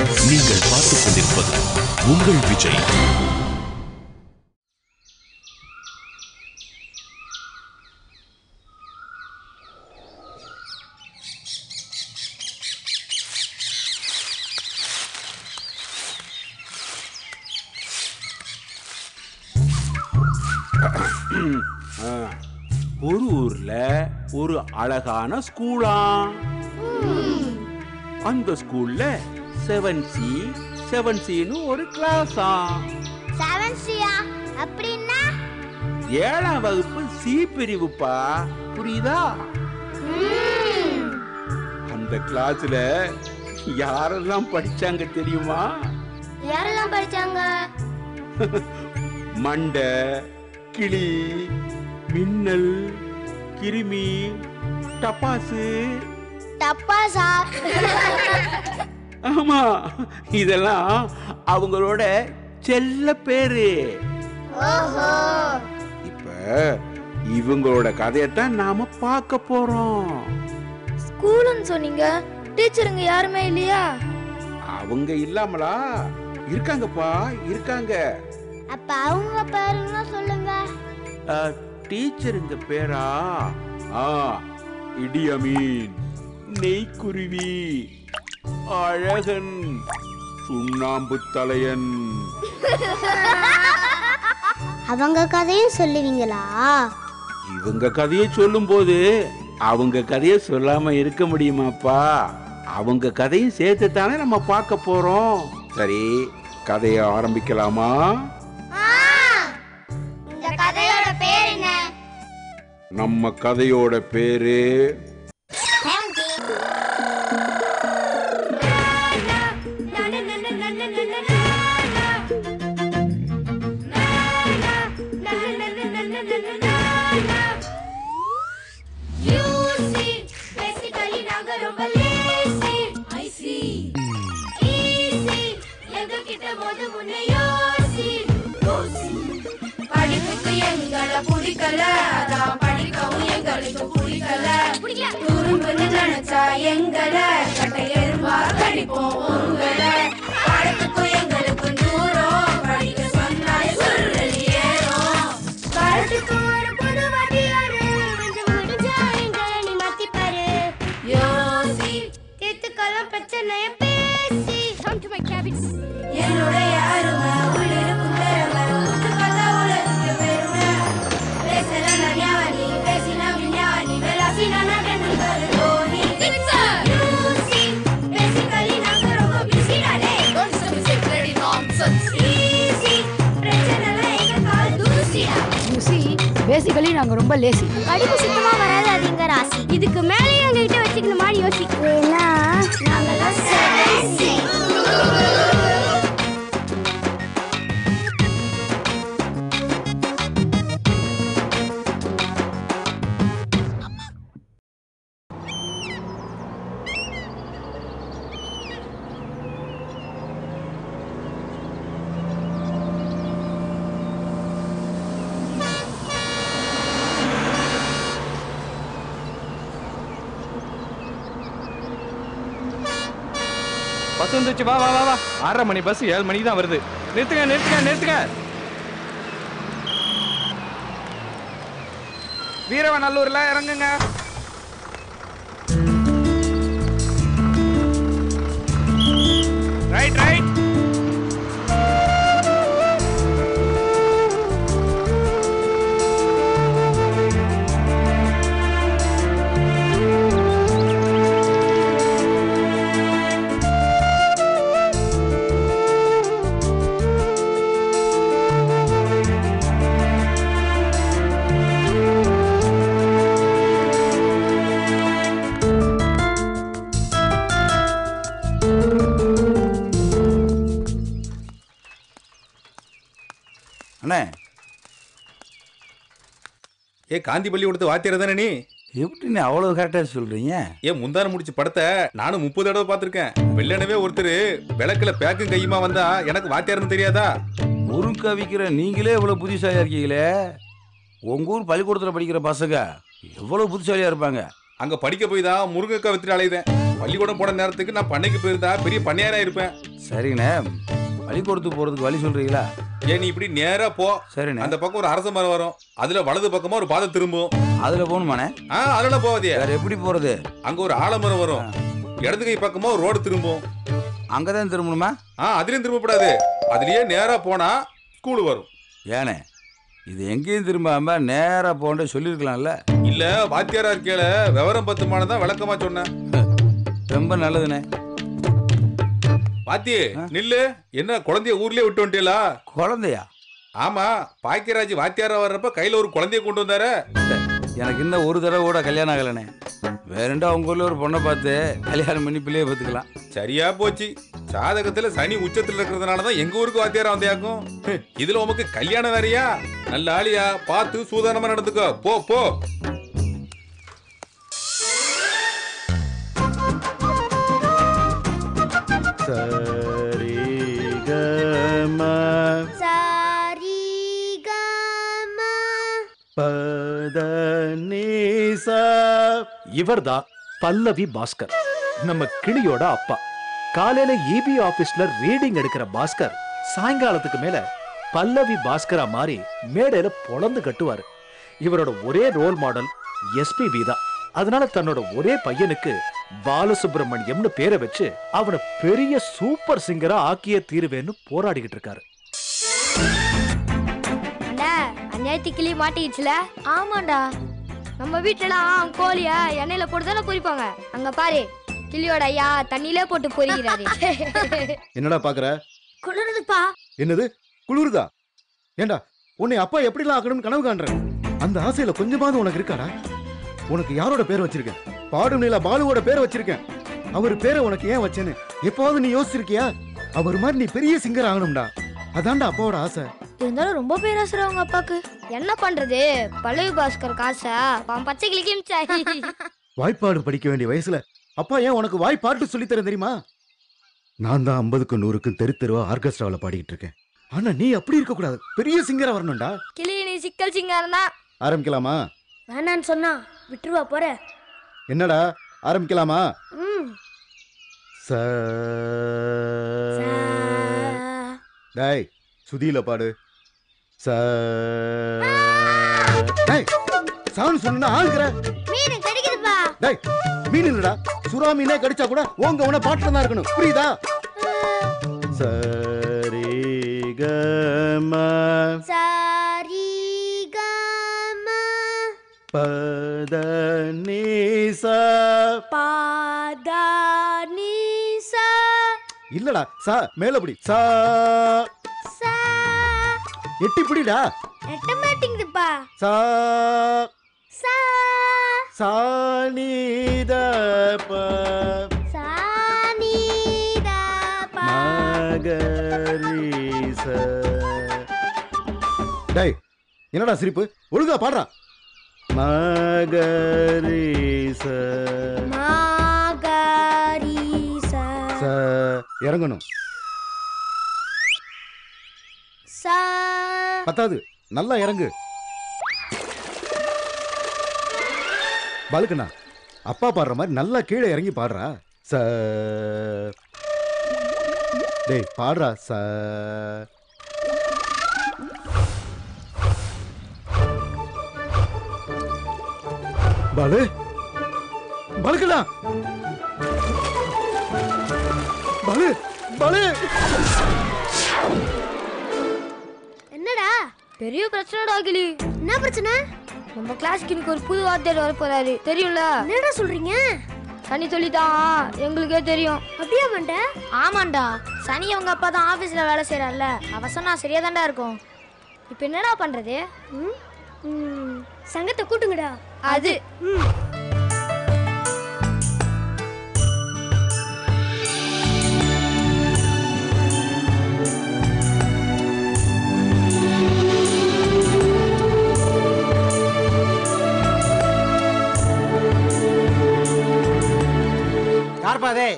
நீங்கள் பார்த்துக் கொண்டிருப்பது உங்கள் விஜய். ஒரு ஊர்ல ஒரு அழகான ஸ்கூலா. அந்த ஸ்கூல்ல 7C ஒரு கிளாஸா. 7Cயா? அப்படின்னா 7ஆம் வகுப்பு சி பிரிவுப்பா, புரியுதா? அந்த கிளாஸ்ல யாரெல்லாம் படிச்சாங்க தெரியுமா? யாரெல்லாம் படிச்சாங்க? மண்டை, கிளி, மின்னல், கிருமி, டப்பாசு. டப்பாசா? ஆமா, இதெல்லாம் அவங்களோட செல்ல பேரு. ஓஹோ. இப்ப இவங்களோட கதையத்தான் நாம பார்க்க போறோம். ஸ்கூல்னு சொன்னீங்க, டீச்சருங்க யாருமே இல்லையா? அவங்க இல்லாமலா? இருக்காங்கப்பா, இருக்காங்க. அப்ப அவங்க பேருங்க சொல்லுங்க. டீச்சருங்க பேரா? இடியமீன், நெய்க்குருவி, அழகன், சுண்ணாம்பு தலையன். அவங்க கதையும் சொல்லுவீங்களா? இவங்க கதையை சொல்லும் போது அவங்க கதையை சொல்லாம இருக்க முடியுமாப்பா? அவங்க கதையும் சேர்த்து தானே நம்ம பார்க்க போறோம். சரி, கதையை ஆரம்பிக்கலாமா? இந்த கதையோட பேர் என்ன? நம்ம கதையோட பேரு புடிக்கல, அதான் படிக்கவும் எங்களுக்கு புடிக்கல. துரும்புன்னு நினைச்சா எங்களை கட்டை எறும்பா கடிப்போம் உங்களை. பாடத்துக்கும் எங்களுக்கு தூரம், படிக்க சொன்னா சுருளி ஏறும். பாடத்துக்கு ஒரு புது வாத்தியாரு, கொஞ்சம் முடிஞ்சா எங்களை நீ மாத்திப்பாரு. யோசி தீர்த்துக்கலாம் பிரச்சனைய பேசி. Come to my cabin. என்னுடைய அருமை உள்ளிருக்கும் திறமை, உத்து பார்த்தா உலகத்துக்கு பெருமை. பேசலாம் ஞானி, பேசினா விஞ்ஞானி, வெலாசினா நடனங்கள் தோனி. யூசி, basically நாங்க ரொம்ப busy டாலே. Easy, பிரச்சனைலாம் எங்க கால் தூசியா. பேசிக்கலி நாங்க ரொம்ப லேசி. படிப்பு சுத்தமா வராது, அதுங்க ராசி. இதுக்கு மேலே எங்க கிட்ட வச்சுக்கிற மாதிரி யோசிக்கிறேன்னா நாங்கெல்லாம் 7C. பஸ் வந்துச்சு, வா வா வா வா. 6:30 மணி பஸ் 7 மணிக்கு தான் வருது. நிறுத்துங்க நிறுத்துங்க நிறுத்துங்க. வீரவநல்லூர்ல இறங்குங்க. Right right. அண்ணே, காந்தி பள்ளிக்கூடத்து வாத்தியார் தானே நீ? எப்படின்னு அவ்வளவு கரெக்டா சொல்றீங்க? முந்தான முடிச்சு படத்தை நானும் 30 தடவை பார்த்திருக்கேன். வெள்ளனவே ஒருத்தர் விளக்குல பேக்கும் கையுமா வந்தா எனக்கு வாத்தியார்னு தெரியாதா? முருங்கா விக்கிற நீங்களே இவ்வளவு புத்திசாலியா இருக்கீங்களே. உங்க ஊர் பள்ளிக்கூடத்துல படிக்கிற பசங்க எவ்வளவு புத்திசாலியா இருப்பாங்க. அங்க படிக்க போய் தான் முருங்கக்காய் வித்துட்டு அலையுதேன். பள்ளிக்கூடம் போன நேரத்துக்கு நான் பண்ணைக்கு போயிருந்தா பெரிய பண்ணையாரா இருப்பேன். சரிண்ணே, பள்ளிக்கூடத்துக்கு போறதுக்கு வழி சொல்றீங்களா? ஏன் நீ இப்படி நேரா போ. சரிண்ணே. அந்த பக்கம் ஒரு அரச மரம் வரும், அதுல வலது பக்கமா ஒரு பாதை திரும்பும். அதுல போகணுமாண்ணே? அதுல போவாதே. வேற எப்படி போறது? அங்க ஒரு ஆலமரம் வரும், இடது கை பக்கமா ஒரு ரோடு திரும்பும். அங்கதான் திரும்பணுமா? அதுலயும் திரும்பப்படாது, அதுலயே நேரா போனா ஸ்கூலு வரும். ஏனே, இது எங்கேயும் திரும்பாம நேரா போன்ற சொல்லிருக்கலாம்ல. இல்ல வாத்தியாரா இருக்கேல, விவரம் 10 மாதம் விளக்கமா சொன்னேன். ரொம்ப நல்லதுண்ணே. பாத்தி நில்லு, என்ன குழந்தைய ஊர்லயே விட்டு வந்துட்டீங்களா? குழந்தையா? ஆமா, பாக்கியராஜ் வாத்தியாரா வர்றப்ப கையில ஒரு குழந்தைய கொண்டு வந்தாரு. எனக்கு இன்னும் ஒரு தடவை கூட கல்யாணம் ஆகலண்ணே. வேறண்டா உங்க ஊர்ல ஒரு பொண்ணை பார்த்து கல்யாணம் பண்ணி பிள்ளைய பார்த்துக்கலாம். சரியா போச்சு, ஜாதகத்துல சனி உச்சத்துல இருக்கிறதுனாலதான் எங்க ஊருக்கு வாத்தியாரா வந்தியாக்கும். இதுல உமக்கு கல்யாணம் வேறையா? நல்ல ஆளியா பார்த்து சூதானமா நடந்துக்கோ. போ போ. இவர்தான் பல்லவி பாஸ்கர், நம்ம கிளியோட அப்பா. காலையில இபி ஆபீஸ்ல ரீடிங் எடுக்கிற பாஸ்கர் சாயங்காலத்துக்கு மேல பல்லவி பாஸ்கரா மாறி மேடையில பொளந்து கட்டுவாரு. இவரோட ஒரே ரோல் மாடல் எஸ்பிபி தான். அதனால தன்னோட ஒரே பையனுக்கு பாலசுப்ரமணியம்னு பேரை வச்சு அவனை பெரிய சூப்பர் சிங்கரா ஆக்கிய தீருவேன்னு போராடிக்கிட்டு இருக்காரு. அந்நேரத்து கிளி மாட்டிக்கிச்சுல? ஆமாண்டா, நம்ம வீட்டுலாம் கோழிய எண்ணெயில போட்டுதானே பொரிப்பாங்க. அங்க பாரு, கிளியோட ஐயா தண்ணியிலே போட்டு பொரிக்கிறாரு. என்னடா பாக்குற? குளிருதுப்பா. என்னது குளிருதா? ஏண்டா உன்னை அப்பா எப்படிலாம் ஆக்கணும்னு கனவு காண்றேன். அந்த ஆசையில கொஞ்சமாவது உனக்கு இருக்காடா? உனக்கு யாரோட பேர் வச்சிருக்கேன்? பாடும் நீல பாலுவோட பேரை வச்சிருக்கேன். அவர் பேரை உனக்கு ஏன் வச்சேன்னு எப்பாவது நீ யோசிச்சிருக்கியா? அவர் மாதிரி நீ பெரிய சிங்கர் ஆகணும்டா, அதான்டா அப்பாவோட ஆசை. இருந்தாலும் ரொம்ப பேராசுற உங்க அப்பாக்கு. என்ன பண்றது, பல்லவி பாஸ்கர் காசை பச்சை கிளிக்கு வாய்ப்பாடு படிக்க வேண்டிய வயசுல அப்பா ஏன் உனக்கு வாய்ப்பாட்டு சொல்லித்தரேன் தெரியுமா? நான் தான் 50க்கும் 100க்கும் தெரு தெருவா ஆர்கெஸ்ட்ராவில் பாடிக்கிட்டு இருக்கேன். ஆனா நீ அப்படி இருக்க கூடாது, பெரிய சிங்கரா வரணும்டா. கிளி நீ சிக்கல் சிங்கர் தான். ஆரம்பிக்கலாமா? வேணான்னு சொன்னா விட்டுருவா போற. என்னடா ஆரம்பிக்கலாமா? டேய் சுதியில பாடு. சான்னு சொன்னா ஆளுக்குற மீன் கடிக்குதுப்பா. டேய் மீன் இல்லடா, சுறா மீனே கடிச்சா கூட உங்க உன பாட்டுல தான் இருக்கணும், புரியுதா? சரி கம சரி கம பத நீசா பத நீசா. இல்லடா சா மேலபடி சா சா. எட்டி பிடிடா. எட்ட மாட்டேங்குதுப்பா. சா சா சானித ப சானித ப மகரிச. டேய் என்னடா சிரிப்பு? ஒழுங்கா பாடுறா. மகரிச மகரிச. ச இறங்கணும். சா. பத்தாது, நல்லா இறங்கு. பாலுக்கண்ணா அப்பா பாடுற மாதிரி நல்லா கீழே இறங்கி பாடுறா. ச டேய் பாடுறா. ச பாலு பாலுக்கண்ணா பாலு பாலு. என்னடா பெரிய பிரச்சனைடா கிளி? என்ன பிரச்சனை? நம்ம கிளாஸ்க்கு இன்னைக்கு ஒரு புது வாத்தியார் வர போறாரு, தெரியும்ல? என்னடா சொல்றீங்க? சனி சொல்லிதான் எங்களுக்கே தெரியும். அப்படியா மண்ட? ஆமாண்டா, சனி அவங்க அப்பா தான் ஆபீஸ்ல வேலை செய்யறாருல, அவ சொன்னா சரியா தாண்டா இருக்கும். இப்ப என்னடா பண்றது? சங்கத்தை கூட்டுங்கடா. அது யார்பாதே?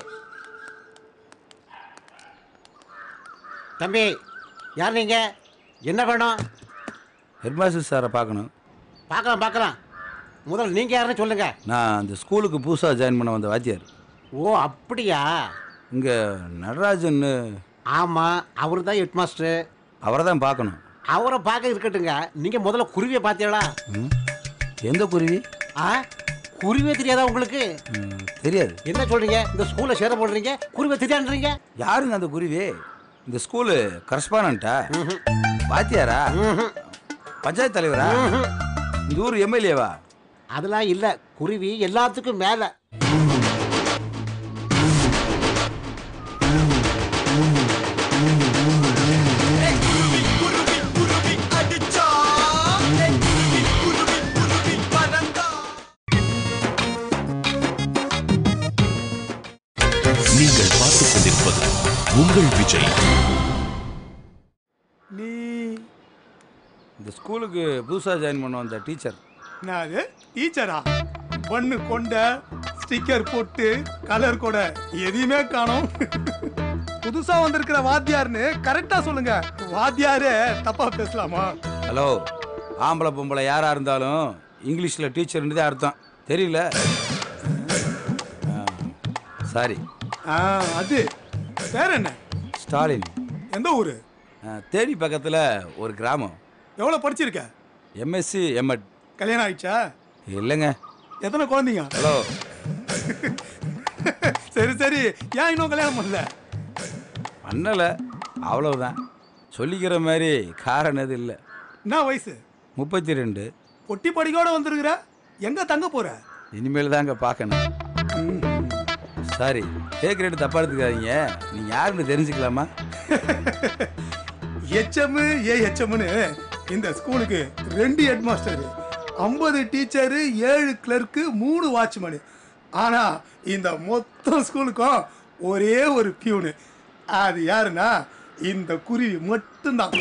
தம்பி யார் நீங்க? என்ன வேணும்? ஹெட்மாஸ்டர் சாரை பார்க்கணும். பார்க்கலாம் பார்க்கலாம். முதல்ல நீங்க யாருன்னு சொல்லுங்க. நான் அந்த ஸ்கூலுக்கு புதுசாக ஜாயின் பண்ண வந்த வாத்தியார். ஓ அப்படியா? இங்கே நடராஜன் ஆமாம், அவர் தான் ஹெட் மாஸ்டர். அவரை தான் பார்க்கணும். அவரை பார்க்க இருக்கட்டுங்க. நீங்கள் முதல்ல குருவியை பார்த்தீங்களா? எந்த குருவி? குருவியே தெரியாதா உங்களுக்கு? தெரியாது. என்ன சொல்கிறீங்க? இந்த ஸ்கூலில் சேர போடுறீங்க, குருவியை தெரியாதுன்றீங்க? யாருங்க அந்த குருவி? இந்த ஸ்கூலு கரஸ்பாண்டா? பாத்தியாரா? பஞ்சாயத்து தலைவரா? இந்த ஊர் எம்எல்ஏவா? அதெல்லாம் இல்லை. குருவி எல்லாத்துக்கும் மேலே. நீங்கள் பார்த்துக் கொண்டிருப்பது உங்கள் விஜய். நீ இந்த ஸ்கூலுக்கு புதுசாக ஜாயின் பண்ண வந்த டீச்சர். நான் டீச்சரா? ஒன்று கொண்ட ஸ்டிக்கர் போட்டு கலர் கூட எதையுமே காணோம். புதுசா வந்திருக்கிற வாத்தியார்னு கரெக்டா சொல்லுங்க. வாத்தியாரே தப்பா பேசலாமா? ஹலோ, ஆம்பளை பொம்பளை யாராக இருந்தாலும் இங்கிலீஷில் டீச்சர்ன்றதே அர்த்தம் தெரியல. சாரி. அது வேற என்ன? ஸ்டாலின். எந்த ஊரு? தேனி பக்கத்தில் ஒரு கிராமம். எவ்வளோ படிச்சிருக்க? MSc MEd. கல்யாணம் ஆயிடுச்சா? இல்லைங்க. எத்தனை குழந்தைங்க? ஹலோ. சரி சரி, ஏன் இன்னும் கல்யாணம் பண்ணல? பண்ணலை, அவ்வளவுதான். சொல்லிக்கிற மாதிரி காரணம் எது இல்லை. என்ன வயசு? 32. பொட்டி படிக்கோட வந்துருக்குற. எங்க தங்க போற? இனிமேல் தாங்க பார்க்கணும். சாரி, கேட்குறேட்டு தப்பா எடுத்துக்காதீங்க. நீங்க யாருன்னு தெரிஞ்சுக்கலாமா? ஹெச்எம் ஏஹெச்எம்னு இந்த ஸ்கூலுக்கு 2 head master, 50 teacher, 7 clerk, 3 watchman. ஆனா இந்த மொத்தம் ஸ்கூலுக்கும் ஒரே ஒரு பியூனு. அது யாருன்னா இந்த குருவி மட்டும்தான்.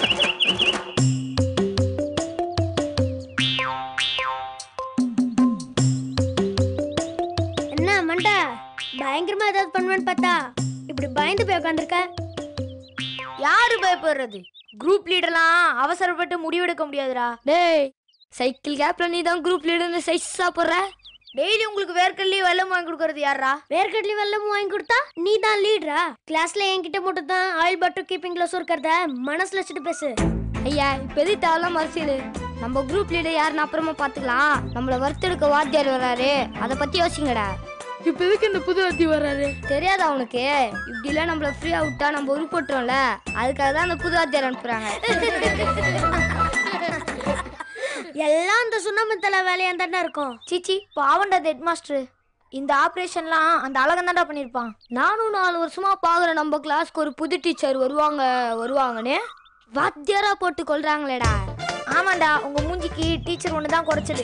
என்ன மண்டா, பயங்கரமா ஏதாவது பண்ணுவேன்னு பார்த்தா இப்படி பயந்து போய் உட்காந்துருக்க. யாரு பயப்படுறது? குரூப் லீடர்லாம் அவசரப்பட்டு முடிவெடுக்க முடியாதுடா. டேய், சைக்கிள் கேப்ல நீ தான் குரூப் லீடர்னு சைஸ் சாப்பிட்ற. டெய்லி உங்களுக்கு வேர்க்கடலையும் வெள்ளம் வாங்கி கொடுக்கறது யாரா? வேர்க்கடலையும் வெள்ளமும் வாங்கி கொடுத்தா நீ தான் லீடரா? கிளாஸ்ல என்கிட்ட மட்டும் தான் ஆயில் பட்டர் கீப்பிங் கிளாஸ் இருக்கிறத மனசுல வச்சுட்டு பேசு. ஐயா, இப்ப எது தேவலாம் அரசியல்? நம்ம குரூப் லீடர் யாருன்னு அப்புறமா பாத்துக்கலாம். நம்மள வறுத்தெடுக்க வாத்தியார் வர்றாரு, அதை பத்தி யோசிங்கடா. இப்ப எதுக்கு இந்த புது வாத்தி வர்றாரு? தெரியாதா உனக்கு? இப்படி எல்லாம் நம்மள ஃப்ரீயா விட்டா நம்ம உருப்பட்டுறோம்ல, அதுக்காக தான் அந்த புது வாத்தியார் அனுப்புறாங்க. எல்லாம் அந்த சுண்ணாம்பத்தல வேலையா தானே இருக்கும். சீச்சி, பாவண்டா ஹெட் மாஸ்டர். இந்த ஆபரேஷன்லாம் அந்த அழகன் தான்டா பண்ணிருப்பான். நானும் 4 வருஷமா பாக்குறேன் நம்ம கிளாஸ்க்கு ஒரு புது டீச்சர் வருவாங்கன்னு வாத்தியாரா போட்டு கொள்றாங்களேடா. ஆமாண்டா, உங்க மூஞ்சிக்கு டீச்சர் ஒண்ணுதான் குறைச்சது.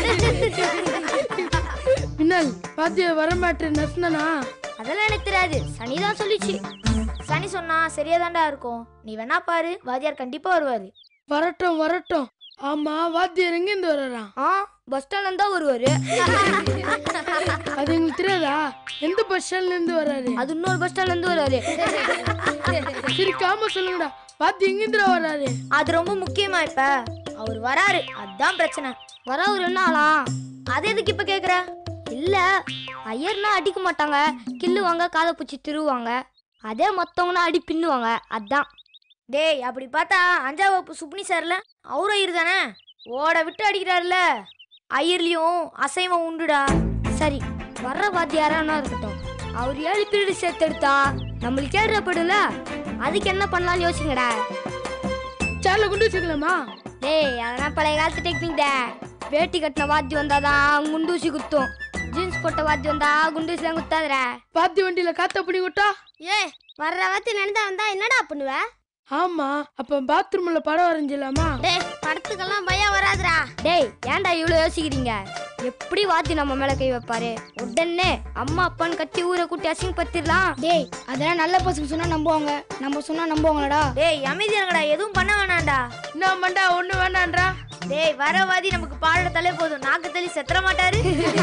மின்னல், வாத்தியார் வர மாட்டேன் நர்ஸ்னா? அதெல்லாம் எனக்கு தெரியாது, சனிதான் சொல்லிச்சு. சனி சொன்னா சரியாதான்டா இருக்கும். நீ வேணா பாரு, வாத்தியார் கண்டிப்பா வருவாரு. வரட்டும் வரட்டும். ஆமா, வாத்தியார் எங்க இருந்து வர்றான்? பஸ் ஸ்டாண்ட்ல தான் வருவாரு. அது எங்களுக்கு தெரியாதா? எந்த பஸ் ஸ்டாண்ட்ல இருந்து வர்றாரு? அது இன்னொரு பஸ் ஸ்டாண்ட்ல இருந்து வர்றாரு. சிரிக்காம சொல்லுங்கடா, வாத்தி எங்க இருந்து வர்றாரு? அது ரொம்ப முக்கியமா. இப்ப அவர் வராரு, அதான் பிரச்சனை. வரவர் என்ன ஆலாம்? அது எதுக்கு இப்ப கேக்குற? இல்ல, ஐயர்னா அடிக்க மாட்டாங்க, கில்லுவாங்க, காதை பூச்சி திருவாங்க. அதே மத்தவங்கன்னா அடி பின்னுவாங்க, அதான். டேய், அப்படி பார்த்தா 5ஆம் வகுப்பு சுப்னி சார்ல அவரு ஐயர் தானே? ஓட விட்டு அடிக்கிறாருல, ஐயர்லயும் அசைவம் உண்டுடா. சரி, வர்ற வாத்தியாரானா இருக்கட்டும். அவர் 7 பீரியட் சேர்த்து எடுத்தா நம்மளுக்கு ஏறப்படுல, அதுக்கு என்ன பண்ணலாம்னு யோசிங்கடா. சேர்ல குண்டு வச்சுக்கலாமா? டேய், அதெல்லாம் பழைய காலத்து டெக்னிக் டே. வேட்டி கட்டின வாத்தி வந்தாதான் குண்டூசி குத்தும், ஜீன்ஸ் போட்ட வாத்தி வந்தா குண்டூசி தான் குத்தாதுடா. வாத்தி வண்டியில காத்த பண்ணி விட்டா? வர்ற வாத்தி நடந்தா வந்தா என்னடா பண்ணுவ? ஆமா, அப்ப பாத்ரூம்ல படம் வரைஞ்சலாமா? டேய், படத்துக்கெல்லாம் பயம் வராதுடா. டேய், ஏன்டா இவ்வளவு யோசிக்கிறீங்க? எப்படி வாத்தி நம்ம மேல கை வைப்பாரு? உடனே அம்மா அப்பான்னு கத்தி ஊரை கூட்டி அசிங்கப்படுத்திடலாம். டேய், அதெல்லாம் நல்ல பசங்க சொன்னா நம்புவாங்க, நம்ம சொன்னா நம்புவாங்களடா? டேய், அமைதியா இருங்கடா, எதுவும் பண்ண வேணாம்டா. என்ன மண்டா, ஒண்ணு வேணான்றா? டேய், வரவாதி நமக்கு பாடத்தாலே போதும், நாக்கு தள்ளி செத்துற மாட்டாரு.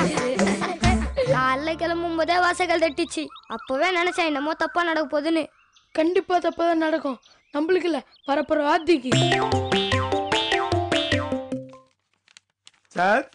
காலைல கிளம்பும் போதே வாசகல் தட்டிச்சு. அப்பவே நினைச்சேன் என்னமோ தப்பா நடக்க போகுதுன்னு. கண்டிப்பா தப்பாதான் நடக்கும். நம்மளுக்கு இல்ல, வரப்போற வாத்திக்கு. Sir,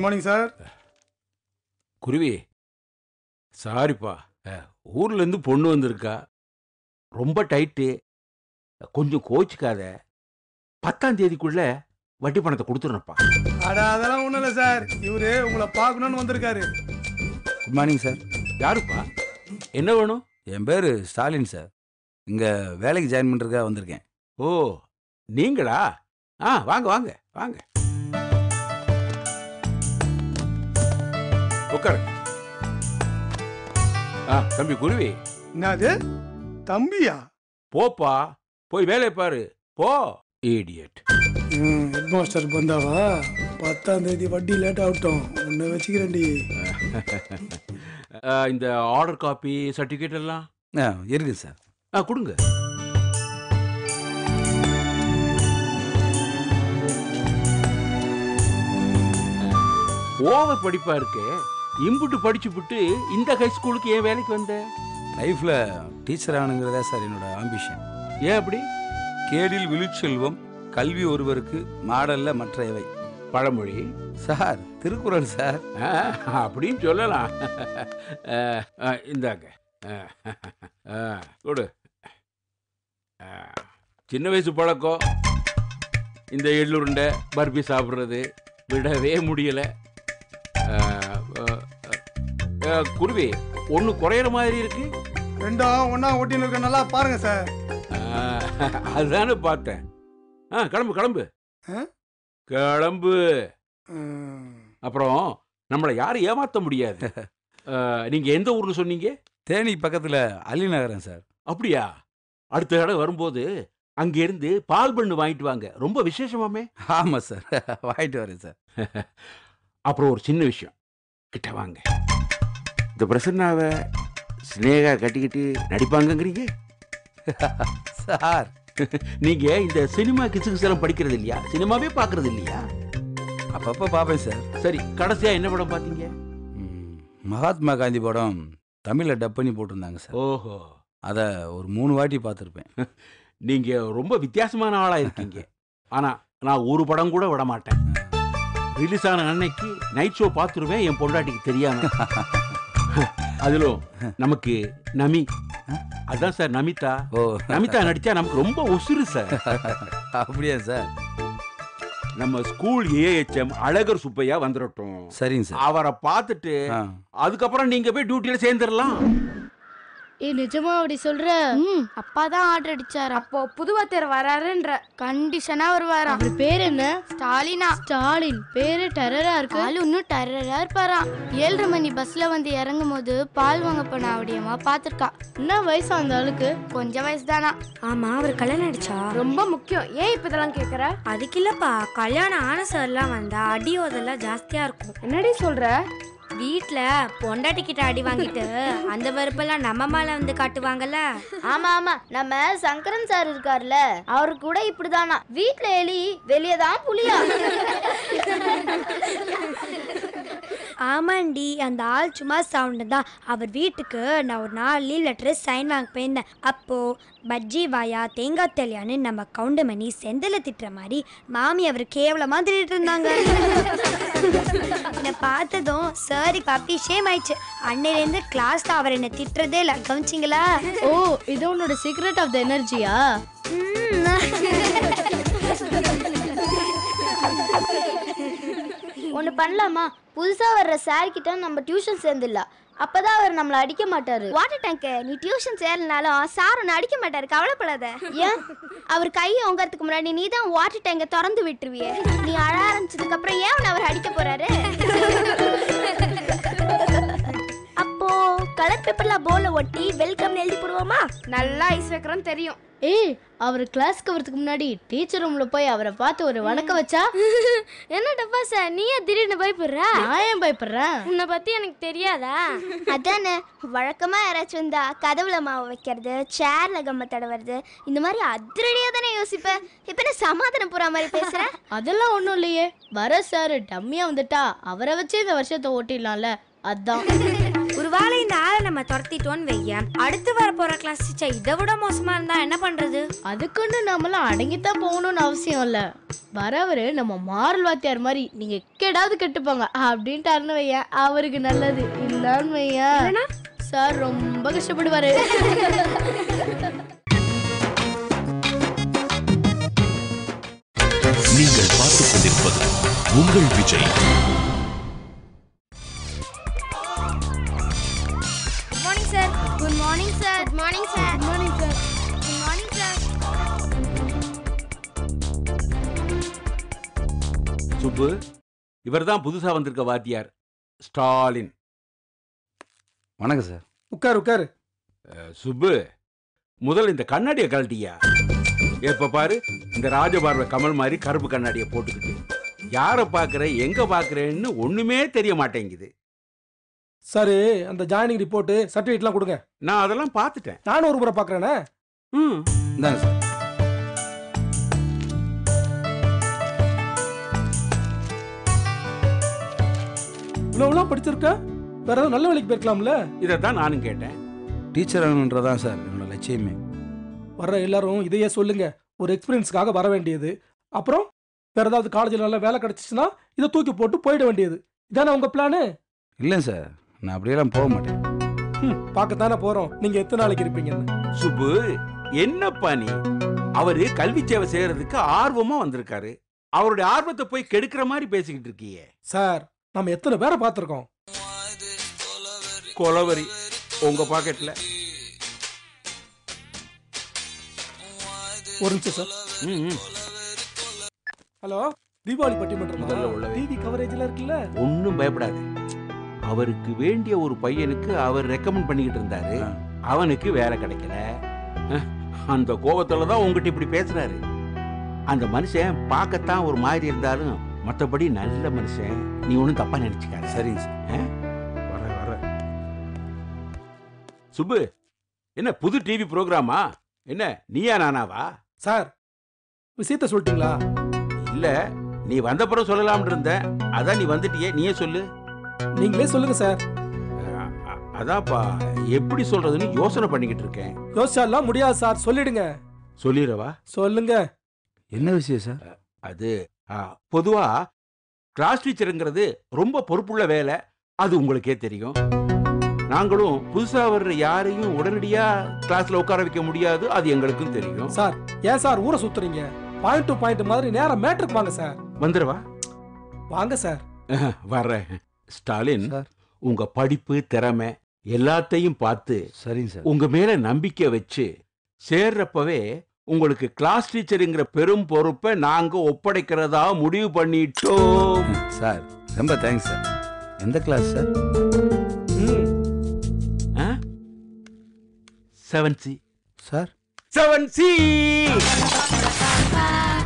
good morning sir. குருவி, சாரிப்பா, ஊர்லேருந்து பொண்ணு வந்திருக்கா, ரொம்ப டைட்டு, கொஞ்சம் கோச்சிக்காத. 10ஆம் தேதிக்குள்ள வட்டி பணத்தை கொடுத்துருப்பா. அதெல்லாம் ஒன்றும் இல்லை சார், இவரு உங்களை பார்க்கணும்னு வந்திருக்காரு. Good morning sir. யாருப்பா, என்ன வேணும்? என் பேர் ஸ்டாலின் சார். இங்கே வேலைக்கு ஜாயின் பண்ணுறதுக்காக வந்திருக்கேன். ஓ, நீங்களா? வாங்க வாங்க வாங்க, உட்காரு. தம்பி குருவி. என்னது தம்பியா? போப்பா, போய் வேலையை பாரு, போ. இடியட். ஹெட் மாஸ்டர் பந்தாவா? 10ஆம் தேதி வட்டி லேட் ஆகட்டும், உன்னை வச்சுக்கிறேன்டி. இந்த ஆர்டர் காப்பி சர்டிஃபிகேட் எல்லாம் இருக்கு சார். கொடுங்க. ஓவர் படிப்பா இருக்கு. இம்புட்டு படிச்சு விட்டு இந்த ஹை ஸ்கூலுக்கு ஏன் வேலைக்கு வந்த? லைஃப்பில் டீச்சர் ஆகணுங்கிறதா சார் என்னோட ஆம்பிஷன். ஏன் அப்படி? கேடில் விழுச்செல்வம் கல்வி ஒருவருக்கு மாடல்ல மற்றையவை பழமொழி சார். திருக்குறள் சார். அப்படின்னு சொல்லலாம். இந்தாங்க, கொடு. சின்ன வயசு பழக்கம் இந்த எள்ளுருண்டை பர்பி சாப்பிட்றது விடவே முடியலை. குருவி, ஒன்று குறையிற மாதிரி இருக்கு. ரெண்டும் ஒன்றா ஓட்டின்னு இருக்க, நல்லா பாருங்க சார். அதுதானே பார்த்தேன். கிளம்பு கிளம்பு கிளம்பு. அப்புறம் நம்மளை யாரும் ஏமாற்ற முடியாது. நீங்க எந்த ஊர்னு சொன்னீங்க? தேனி பக்கத்தில் அலி நகரம் சார். அப்படியா? அடுத்த தடவை வரும்போது அங்கிருந்து பால் பண்ணு வாங்கிட்டு வாங்க, ரொம்ப விசேஷமாமே. ஆமாம் சார், வாங்கிட்டு வரேன் சார். அப்புறம் ஒரு சின்ன விஷயம், கிட்ட வாங்க. இந்த பிரசன்னாவை ஸ்னேகா கட்டிக்கிட்டு நடிப்பாங்கங்கிறீங்க சார். நீங்க இந்த சினிமா கிசுகிசெல்லாம் படிக்கிறது இல்லையா? சினிமாவே பார்க்கறது இல்லையா? அப்பப்போ பார்ப்பேன் சார். சரி, கடைசியா என்ன படம் பார்த்தீங்க? மகாத்மா காந்தி படம் தமிழில் டப் பண்ணி போட்டிருந்தாங்க சார். ஓஹோ, அதை ஒரு 3 வாட்டி பார்த்துருப்பேன். நீங்க ரொம்ப வித்தியாசமான ஆளா இருக்கீங்க. ஆனா நான் ஒரு படம் கூட விட மாட்டேன். ரிலீஸ் ஆன அன்னைக்கு நைட் ஷோ பார்த்துருவேன், என் பொண்டாட்டிக்கு தெரியாம. அதிலும் நமக்கு நமி, அதான் சார் நமிதா. நமிதா நடிச்சா நமக்கு ரொம்ப உசுறு சார். அப்படியா சார்? நம்ம ஸ்கூல் ஏஹெச்எம் அழகர் சுப்பையா வந்துடட்டும். சரிங்க சார். அவரை பார்த்துட்டு அதுக்கப்புறம் நீங்க போய் டியூட்டியில சேர்ந்துடலாம். நிஜமா அப்படி சொல்ற? அப்பா தான் ஆர்டர் அடிச்சாரு. அப்போ புதுவாத்தியார் வராருன்ற கண்டிஷனா வருவாராம். அவர் பேர் என்ன? ஸ்டாலினா. ஸ்டாலின் பேரு டெரரா இருக்கு. ஆளு இன்னும் டெரரா இருப்பாராம். 7:30 மணி பஸ்ல வந்து இறங்கும் போது பால் வாங்க போன அவடியம்மா பாத்திருக்கா. என்ன வயசு அந்த ஆளுக்கு? கொஞ்சம் வயசு தானா. ஆமா, அவர் கல்யாணம் ஆயிடுச்சா? ரொம்ப முக்கியம். ஏன் இப்ப இதெல்லாம் கேக்குற? அதுக்கு இல்லப்பா, கல்யாணம் ஆன சார்லாம் வந்தா அடியோதெல்லாம் ஜாஸ்தியா இருக்கும். என்னடி சொல்ற? வீட்ல பொண்டாட்டி கிட்ட அடி வாங்கிட்டு அந்த வெறுப்பெல்லாம் நம்ம மேல வந்து காட்டுவாங்கல்ல. ஆமா ஆமா, நம்ம சங்கரன் சார் இருக்காருல்ல, அவரு கூட இப்படிதானா. வீட்ல எலி, வெளியதான் புலியா. ஆமாண்டி, அந்த ஆள் சும்மா சவுண்டு தான். அவர் வீட்டுக்கு நான் ஒரு நாள் லீவ் லெட்டர் சைன் வாங்க போயிருந்தேன். அப்போ பஜ்ஜி வாயா தேங்காய் தெளியான்னு நம்ம கவுண்டமணி செந்தில திட்டுற மாதிரி மாமி அவர் கேவலமா திட்டிட்டு இருந்தாங்க. என்னை பார்த்ததும் சாரி பாப்பி ஷேம் ஆயிடுச்சு. அன்னையிலேருந்து கிளாஸ்ல அவர் என்ன திட்டுறதே இல்லை, கவனிச்சிங்களா? ஓ, இது உன்னோட சீக்ரெட் ஆஃப் த எனர்ஜியா? ஒண்ணு பண்ணலாமா? புதுசா வர்ற சார் கிட்ட நம்ம டியூஷன் சேர்ந்துடலாம். அப்பதான் அவர் நம்மள அடிக்க மாட்டாரு. வாட்டர் டேங்க், நீ டியூஷன் சேரலனாலும் சார் ஒன்று அடிக்க மாட்டாரு, கவலைப்படாத. ஏன்? அவர் கையை உங்கறதுக்கு முன்னாடி நீ தான் வாட்டர் டேங்கை திறந்து விட்டுருவியே. நீ அழ ஆரம்பிச்சதுக்கு அப்புறம் ஏன் அவர் அடிக்க போறாரு? அப்போ கலர் பேப்பர்ல போல ஒட்டி வெல்கம் எழுதி போடுவோமா? நல்லா ஐஸ் வைக்கிறோம் தெரியும். ஏய், அவர் கிளாஸ்க்கு வரதுக்கு முன்னாடி டீச்சர் ரூம்ல போய் அவரை பார்த்து ஒரு வணக்கம் வச்சா? என்ன டப்பா சார், நீ ஏன் திடீர்னு பயப்படுற? நான் ஏன் பயப்படுறேன்? உன்னை பத்தி எனக்கு தெரியாதா? அதானே, வழக்கமா யாராச்சும் வந்தா கதவுல மாவு வைக்கிறது, சேர்ல கம்ம தடவுறது, இந்த மாதிரி அதிரடியா தானே யோசிப்பேன். இப்ப என்ன சமாதானம் போற மாதிரி பேசுற? அதெல்லாம் ஒண்ணும் இல்லையே. வர சார் டம்மியா வந்துட்டா அவரை வச்சு இந்த வருஷத்தை ஓட்டிடலாம்ல, அதான். ஒரு ஒருவேளை இந்த ஆளை நம்ம துரத்திட்டோன்னு வைய, அடுத்து வர போற கிளாஸ் டீச்சர் இதை விட மோசமா இருந்தா என்ன பண்றது? அதுக்குன்னு நம்மளாம் அடங்கித்தான் போகணும்னு அவசியம் இல்ல. வரவரு நம்ம மாரல் வாத்தியார் மாதிரி நீங்க கெடாவது கெட்டுப்பாங்க அப்படின்ட்டாருன்னு வையன், அவருக்கு நல்லது. இல்லன்னு வையன் சார் ரொம்ப கஷ்டப்படுவாரு. நீங்கள் பார்த்துக் கொண்டிருப்பது உங்கள் Vijay. Good morning sir. Good morning sir. Good morning sir. Good morning sir. Good morning sir. Subbu, இவர்தான் புதுசா வந்திருக்க வாத்தியார் ஸ்டாலின். வணக்கம் சார். உட்காரு உட்காரு. சுப்பு, முதல்ல இந்த கண்ணாடியை கழட்டியா. எப்ப பாரு இந்த ராஜபார்வை கமல் மாதிரி கருப்பு கண்ணாடியை போட்டுக்கிட்டு யாரை பாக்குற எங்க பாக்குறேன்னு ஒண்ணுமே தெரிய மாட்டேங்குது. சரி, அந்த ஜாயினிங் ரிப்போர்ட் சர்டிஃபிகேட்லாம் கொடுங்க. நான் அதெல்லாம் பார்த்துட்டேன். நானும் ஒரு முறை பார்க்கறேனே. இந்தாங்க சார். இவ்வளவுலாம் படிச்சிருக்க, வேற ஏதாவது நல்ல வேலைக்கு போயிருக்கலாம்ல. இதைத்தான் நானும் கேட்டேன். டீச்சர் ஆகணுன்றதான் சார் என்னோட லட்சியமே. வர்ற எல்லாரும் இதையே சொல்லுங்க, ஒரு எக்ஸ்பீரியன்ஸ்க்காக வர வேண்டியது. அப்புறம் வேற ஏதாவது காலேஜில் நல்ல வேலை கிடைச்சிச்சுன்னா இதை தூக்கி போட்டு போயிட வேண்டியது. இதானே உங்க பிளானு? இல்லை சார், நான் அப்படியெல்லாம் போக மாட்டேன். பார்க்கத்தானே போறோம் நீங்க எத்தனை நாளைக்கு இருப்பீங்கன்னு. சுப்பு, என்னப்பா நீ? அவரு கல்வி சேவை செய்யறதுக்கு ஆர்வமா வந்திருக்காரு. அவருடைய ஆர்வத்தை போய் கெடுக்கிற மாதிரி பேசிக்கிட்டு இருக்கியே. சார், நம்ம எத்தனை பேரை பார்த்திருக்கோம். கொலவரி உங்க பாக்கெட்ல. ஒரு நிமிஷம் சார். ஹலோ, தீபாவளி பட்டிமன்றம் டிவி கவரேஜ்ல இருக்குல்ல. ஒன்னும் பயப்படாது. அவருக்கு வேண்டிய ஒரு பையனுக்கு அவர் ரெக்கமெண்ட் பண்ணிக்கிட்டு இருந்தாரு. அவனுக்கு வேலை கிடைக்கல. அந்த கோபத்துல தான் உங்ககிட்ட இப்படி பேசுறாரு. அந்த மனுஷன் பார்க்கத்தான் ஒரு மாதிரி இருந்தாலும் மற்றபடி நல்ல மனுஷன். நீ ஒன்றும் தப்பா நினைச்சுக்காத. சரிங்க சார். வர சுப்பு, என்ன புது டிவி ப்ரோக்ராமா? என்ன நீயா நானாவா? சார், விஷயத்த சொல்லிட்டீங்களா? இல்ல, நீ வந்தப்புறம் சொல்லலாம்னு இருந்த. அதான் நீ வந்துட்டியே, நீயே சொல்லு. நீங்களே சொல்லுங்க சார். அதான்ப்பா, எப்படி சொல்றதுன்னு யோசனை பண்ணிக்கிட்டு இருக்கேன். யோசிச்சாலாம் முடியாது சார், சொல்லிடுங்க. சொல்லிடுறவா? சொல்லுங்க. என்ன விஷயம் சார்? அது பொதுவா கிளாஸ் டீச்சருங்கிறது ரொம்ப பொறுப்புள்ள வேலை. அது உங்களுக்கே தெரியும். நாங்களும் புதுசா வர்ற யாரையும் உடனடியா கிளாஸ்ல உட்கார வைக்க முடியாது. அது எங்களுக்கும் தெரியும். சார், ஏன் சார் ஊரை சுத்துறீங்க? பாயிண்ட் டு பாயிண்ட் மாதிரி நேரம் மேட்ருக்கு வாங்க சார். வந்துருவா? வாங்க சார். வர்றேன். ஸ்டாலின், உங்க படிப்பு திறமை எல்லாத்தையும் பார்த்து சரிங்க சார், உங்க மேல நம்பிக்கை வச்சு சேர்றப்பவே உங்களுக்கு கிளாஸ் டீச்சருங்கிற பெரும் பொறுப்பை நாங்க ஒப்படைக்கிறதா முடிவு பண்ணிட்டோம். சார் ரொம்ப தேங்க்ஸ் சார். எந்த class sir? 7C sir. 7C.